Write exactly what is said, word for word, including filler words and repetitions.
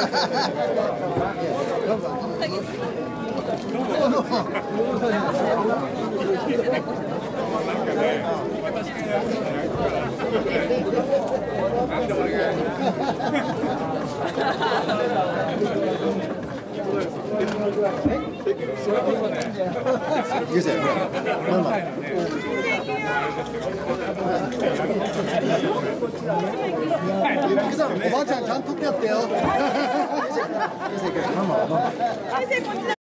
ゆうせい、ほら、ママ。ゆっくさん、おばあちゃんちゃんと撮ってやってよ。ママ、ママ。